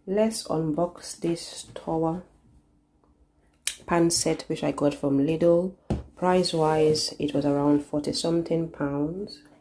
let's unbox this towel pant set which I got from Lidl. Price wise it was around 40 something pounds,